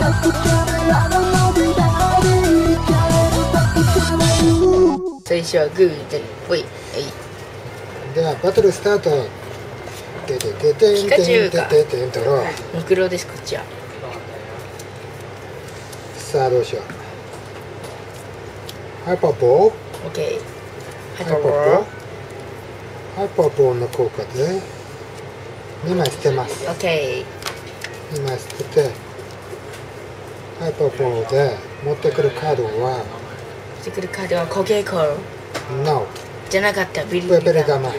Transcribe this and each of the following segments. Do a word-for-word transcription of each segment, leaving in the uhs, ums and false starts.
最初はグーでほい。はい。 ではバトルスタート。ててててんてんてんてんてんとろ。 ムクロですこっちは。 さあどうしよう。ハイパーボール。 オッケー。 ハイパーボール。ハイパーボールの効果でにまい捨てます。 オッケー。にまい捨てて、ハイパーボールで持ってくるカードは。 持ってくるカードはコケコー。 No。 じゃなかったビリビリビリ玉。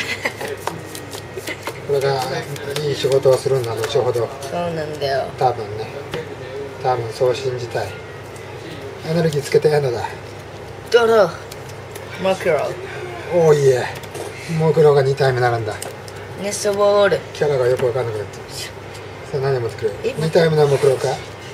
これがいい仕事をするんだ後ほど。 そうなんだよ。 多分ね。多分そう信じたい。エネルギーつけてやるのだ。 ドロー。モクロ。 おおいえ。モクロがに体目になるんだ。 ネストボール。 キャラがよくわかんなくなってる。さあ何を持ってくる？に体目のモクロか。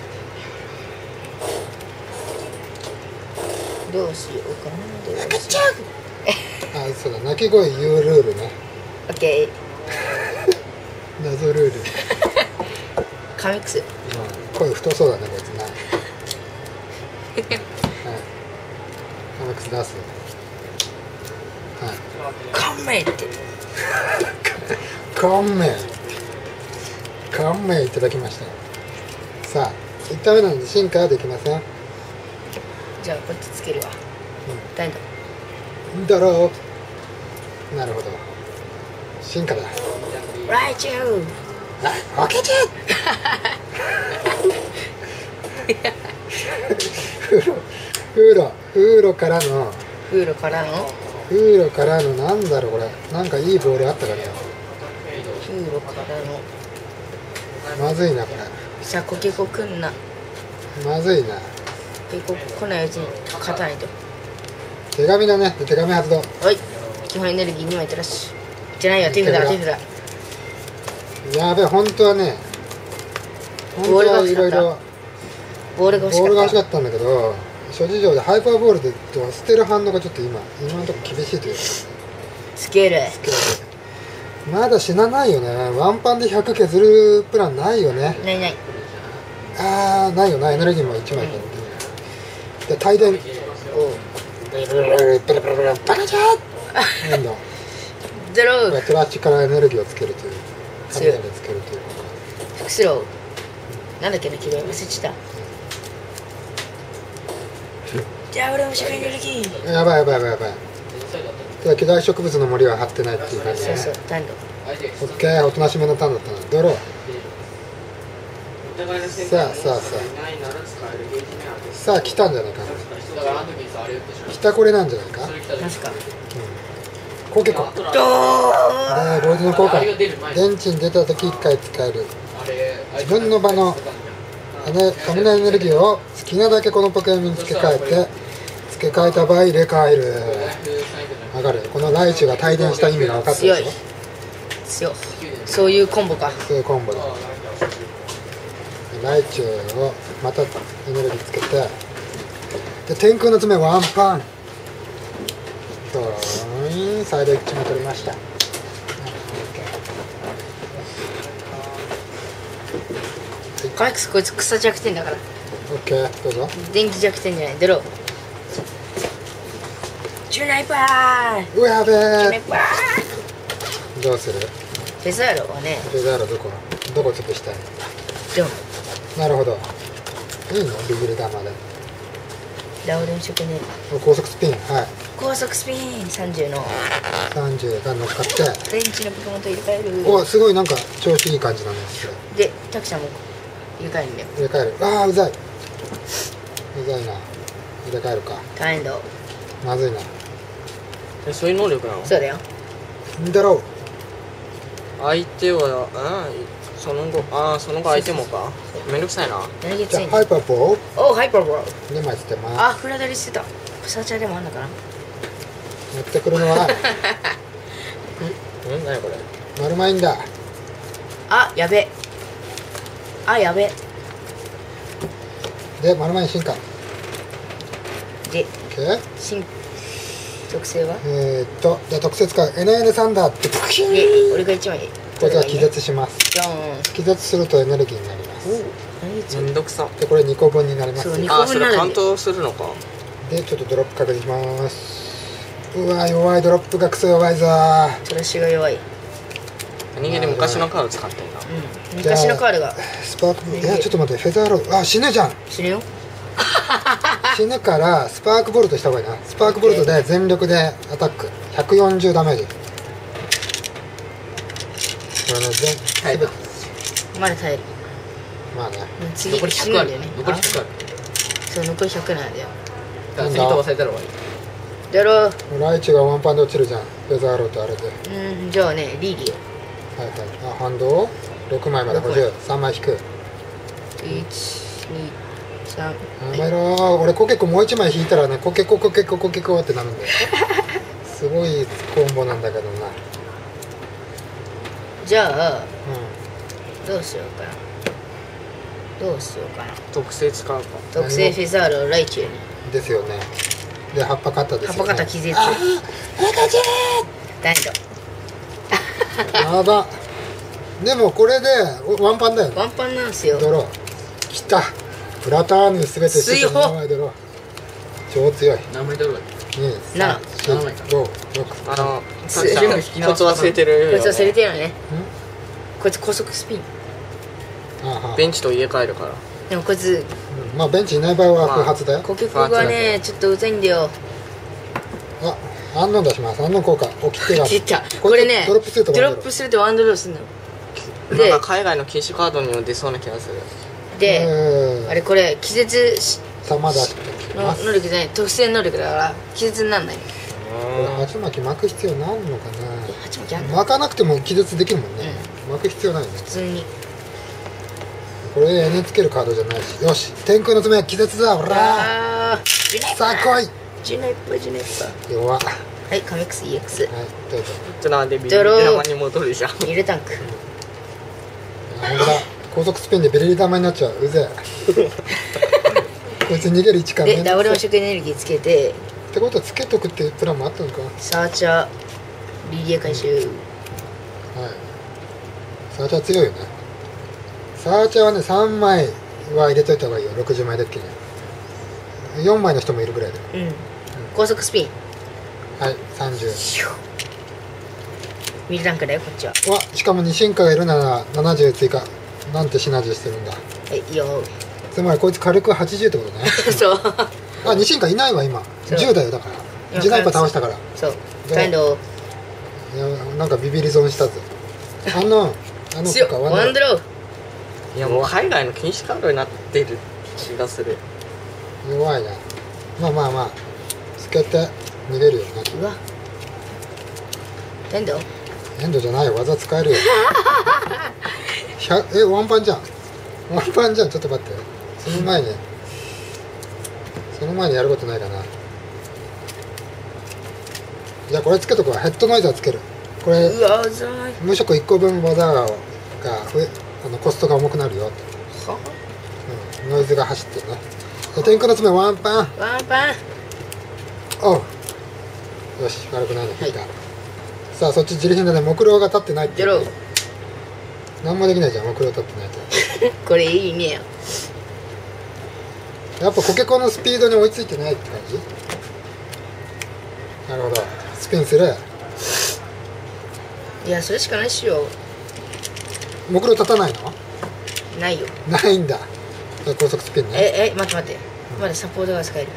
どうしようかな。どうしよう。 あ、そうだ。鳴き声言うルールね。 オッケー。 謎ルール。 カミックス。 声太そうだねこいつな。はい。カミックス出す。はい。 カメって。 カメ。カメいただきました。さあ、いっためなので進化はできません。 じゃあこっちつけるわ。 うん。 誰だ。 だろう。なるほど。進化だ。 ライチュー。 あ、開けちゃフーロ、フーロ、フーロからの。 フーロからの。 フーロからのなんだろうこれ。なんかいいボールあったかな。 フーロからの。 まずいなこれ。 さあコケコくんな。 まずいな。 コケコ来ないうちに勝たないと。 手紙だね。手紙発動。 はい。基本エネルギーにまいてらっしゃじゃないよ手札だ手札。 やべえ本当はね。本当はいろいろボールが欲しかった。 ボールが欲しかったんだけど、諸事情でハイパーボールで捨てる反応がちょっと今今のところ厳しいというか。 スケール。 スケール。まだ死なないよね。ワンパンでひゃく削るプランないよね。 ないない。 あーないよな。エネルギーもいちまい減って、で帯電。 おう。 ペラペラペラペラパカチャーなんだ。 ゼロー。 トラッチからエネルギーをつけるという。雷をつけるという。 複スロー。なんだっけな記号忘れちゃった。じゃあ俺も社会エネルギー。 やばいやばいやばいやばい。ただ巨大植物の森は張ってないっていう感じで、ね。 そうそうタンド。 オッケーおとなしめのターンだったな。ドロー。さあさあさあさあ来たんじゃないかな。来たこれなんじゃないか。 確か。 うん。コケコ。 ドー。 でロイドの効果。電池に出た時いっかい使える。自分の場の雷エネルギーを好きなだけこのポケモンに付け替えて付け替えた場合入れ替える。わかる。このライチュが帯電した意味が分かったでしょ。 強い。そういうコンボか。 そういうコンボだ。ライチュをまたエネルギーつけて、で天空の爪ワンパン。ドローンサイドいちも取りました。 カミックスこいつ草弱点だから。 オッケーどうぞ。 電気弱点じゃない。ドロー。チュナイパー。 うわやべチュナイえ。 パー。 どうする。 フェザーロはね。 フェザーロどこどこ潰したい。 でもなるほど。いいのビビり玉で。 ラウレン食ね。 高速スピン。はい。 高速スピンさんじゅうのさんじゅうが乗っかって電池のポケモンと入れ替える。 おすごいなんか調子いい感じなんですよ。 でタクちゃんも入れ替えるんだよ。 入れ替える。ああうざい。うざいな。入れ替えるか。 タエンド。 まずいな。 え、そういう能力なの？ そうだよ。 んだろう。 相手は、あその後、ああ、その後相手もか。めんどくさいな。 エネルギーついに。 じゃあハイパーボールおハイパーボール。 にまい捨てます。 あフラダリしてた。草茶でもあんのかな。 持ってくるのはん何これ。 マルマインだ。 あやべ。あやべ。 でマルマイン進化。 で OK。 新特性はえーっとじゃあ特設使う エヌエヌ サンダーってで俺がいちまいこいつは気絶します。 ドーン。 気絶するとエネルギーになります。 めんどくさ。 でこれにこぶんになります。 そうにあ、それカウントするのか。 でちょっとドロップ確認します。うわ弱い、ドロップがクソ弱いぞー。 トラッシュが弱い。 何気に昔のカード使ってんな。 うん、昔のカードがスパーク、いやちょっと待って、フェザーロード、あ死ぬじゃん。 死ぬよ。 死ぬからスパークボルトした方がいいな。スパークボルトで全力でアタックひゃくよんじゅうダメージ。これね、全耐えた。 まだ耐える。 まあね、 次残りひゃくあるよね。残りひゃくある。 そう、残りひゃくなんだよ。 だから次飛ばされたら終わり。 だろう。 ライチがワンパンで落ちるじゃん、フェザーロードあれで。 うん、じゃあね、リーリはいはい、あ反動ろくまいまで補充、さんまい引く。 ー。いち、に、さん。 やめろー、俺コケコもういちまい引いたらね、コケココケココケコってなるんだよ。すごいコンボなんだけどな。 じゃあ、 うどうしようかな。どうしようかな。 特性使うか。 特製フェザールをライチュウに。 んですよね。で葉っぱ肩ですよね。 葉っぱ肩気絶。 あー赤ち大丈ゃんやば。でもこれでワンパンだよね。 夫。ワンパンなんすよ。 ドローきた。プラターヌすべて強っ名前ドロー超強い。 何枚ドローだっに、 なさん、よん、ご、ろく。 あの、 すコツ忘れてるよね。 こいつ忘れてるよね。こいつ高速スピン。 ああベンチと入れ替えるから。 でもこいつ、 まあベンチいない場合は不発だよ。 呼吸がね、ちょっとうざいんだよ。 あ、アンノン出します。アンノン効果。起きてが。 出た。これね、 ドロップするとドロップするとワンドローするの。でなんか海外の禁止カードにも出そうな気がする。 で、 うんあれこれ、気絶し玉出してきのます。 能力じゃない、特性能力だから、気絶になんない。 これ鉢巻き巻く必要ないのかえ、鉢巻きあんな。 の巻かなくても気絶できるもんね。巻く必要ないね。 普通に。 これ エヌ つけるカードじゃないし。よし、天空の爪は気絶だ。ほらあー、ジュネッさあ来い。 ジュネッパ、ジュネッパ。 弱っ。ははい、カメックス イーエックス。 い、どうぞ。 ちょっとなんでビビドロー山に戻るじゃん。 ミルタンク。 あほんとだ。高速スピンでベリリ玉になっちゃう。うぜえ。こいつ逃げる位置からで、ダブルの食エネルギーつけて、 ってことはつけとくっていうプランもあったのか。はい。 サーチャー、リリア回収。 サーチャー強いよね。サーチャーはね、さんまいは入れといた方がいいよ。ろくじゅうまいデッキに。よんまいの人もいるぐらいで。 うん。高速スピン。 はい、さんじゅう。 ミルタンクだよ、こっちは。 わ、しかもに進化がいるならななじゅう追加。なんてシナジーしてるんだ。 はい、いいよ。 つまりこいつ火力はちじゅうってことね。 そう。 あ、に進化いないわ今。 そうじゅうだよだから。 今ジナイパー倒したから。 そう。 どうカインド、 いやなんかビビり損したぜ。あの、あの強っ、 かワンドロー。 いやもう海外の禁止カードになってる気がする。 弱いな。まあまあまあ。つけて逃げるよね。 うわ。カインドエンドじゃないよ、技使えるよ。ひゃえ、ワンパンじゃん。ワンパンじゃん、ちょっと待って。その前に。その前にやることないかな。じゃあこれつけとくわ。ヘッドノイザーつける。これうわ、うざい。 無色いっこぶん技が増えあのコストが重くなるよ、 はうん、ノイズが走ってるね。で天空の爪ワンパン。 ワンパン。 おうよし、悪くないの引いた、はい、さあそっち自利品だね。木狼が立ってないってやろう。 何もできないじゃん、木狼立ってないと。 これいいねよ。 やっぱコケコのスピードに追いついてないって感じ。なるほど、スピンする。 いや、それしかないっしよ。 木狼立たないの？ ないよ。 ないんだ。じゃあ高速スピンね。 え、え、待って待って。まだサポートが使える。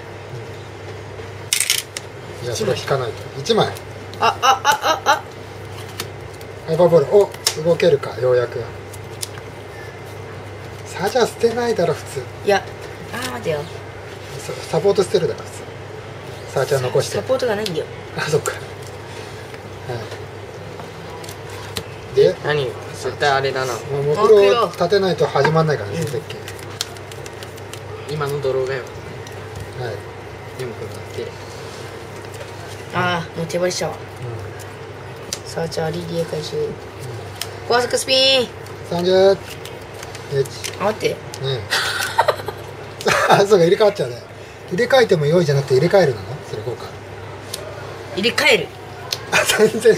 いや、それ引かないと。いちまい。 あ、あ、あ、あ、あ。 ハイパーボール。お、動けるか、ようやく。さあじゃあ捨てないだろ、普通。 いや、あー、待てよ。 サポート捨てるだろ、普通。さあちゃん残して。 サポートがないんだよ。 あ、そっか。はい。で、 何絶対あれだな。 まあ、木狼を立てないと始まんないからね、 うんそのデッキ。 今のドローがよ。 はい。 でもこれだってあー、もう手張りしたわ。 うサーチャー、リリエ回収。高速スピン。 ん。さんじゅう。いち、 あ、待って。 に。あ、そうか、入れ替わっちゃうね。入れ替えても良いじゃなくて入れ替えるなの？それ効果。 入れ替える。 あ、全然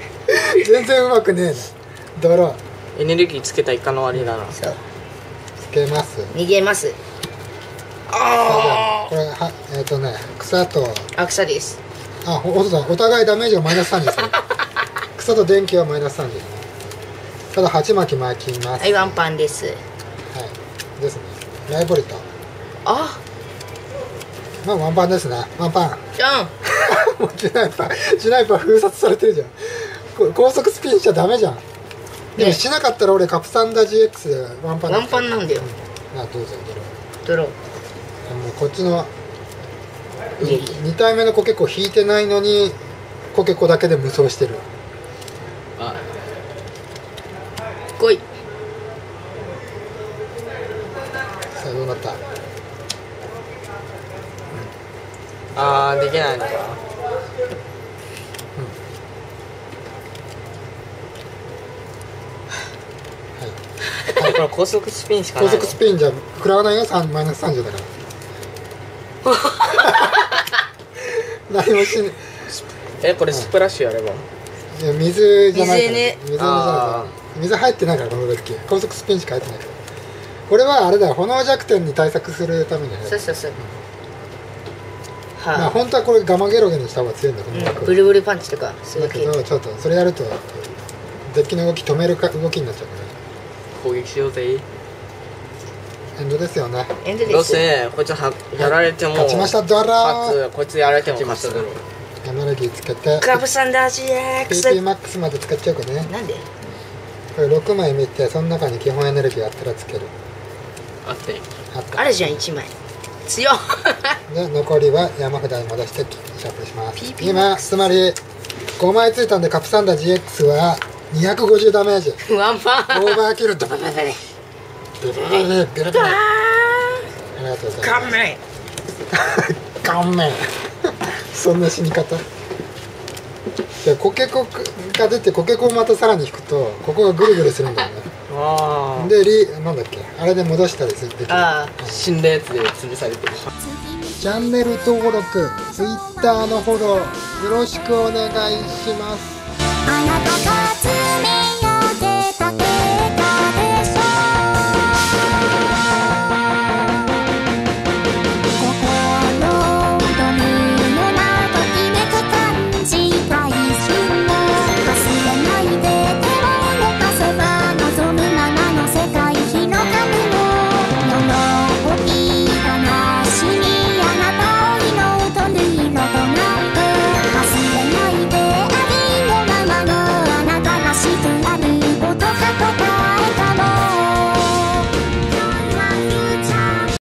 全然うまくねえな。ドロー。 エネルギーつけたイカの割りだな。 そう。 つけけます。 逃げます。 ああ、これはえっ、ー、とね草とあ草です。 あほんとだ、お互いダメージがマイナスさんじゅうですね。草と電気はマイナスさんじゅう。ただ鉢巻き巻きます。 はい、ワンパンです。 はいですね。ライボリト。 あまあワンパンですね。ワンパン。 じゃん。 もうジュナイパージュナイパー封殺されてるじゃん。こ高速スピンしちゃダメじゃん。でもしなかったら俺カプサンダ ジーエックス でワンパン。 ワンパンなんだよ。 うん、あどうぞドロー。 もうこっちのに体目のコケコ引いてないのにコケコだけで無双してる。 あ来い。 さあどうなった。 あーできないのか。はい、これ高速スピンしかない。 高速スピンじゃ食らわないよ。マイナスさんじゅうだから何もしんえこれスプラッシュやれば、 いや水じゃないから。 水ね水じゃないから。水入ってないからこの時高速スピンしか入ってないから。これはあれだよ、炎弱点に対策するためにね。 そうそうそう。 まあは本当はこれガマゲロゲにした方が強いんだと思うあ、うん、ブルブルパンチとかそういうだけ系。 どちょっとそれやるとデッキの動き止めるか動きになっちゃうから攻撃しようぜ。 エンドですよね。 エンドです。 どうせこいつはやられても勝ちましたドラー。 勝つ。こいつやられても勝つ。 エネルギーつけてカブサンダー ジーエックピース。 ピーマックス まで使っちゃうかね。 なんで？ これろくまい見てその中に基本エネルギーあったらつける。 あってあったあるじゃんいちまい。強っ。 で残りは山札に戻してシャッフルします。 ピーピーマッ今クスつまりごまいついたんでカプサンダ ジーエックス はにひゃくごじゅうダメージ。 ワンパン。 オーバーキルドババババビルビルビルビルビルビル。ありがとうございます。 勘弁。 顔面そんな死に方でコケコが出てコケコをまたさらに引くとここがぐるぐるするんだよね。 ああでリなんだっけあれで戻したりするできる。 ああ。 死んだやつで潰されてる。 チャンネル登録 ツイッター のフォローよろしくお願いします。 あなたが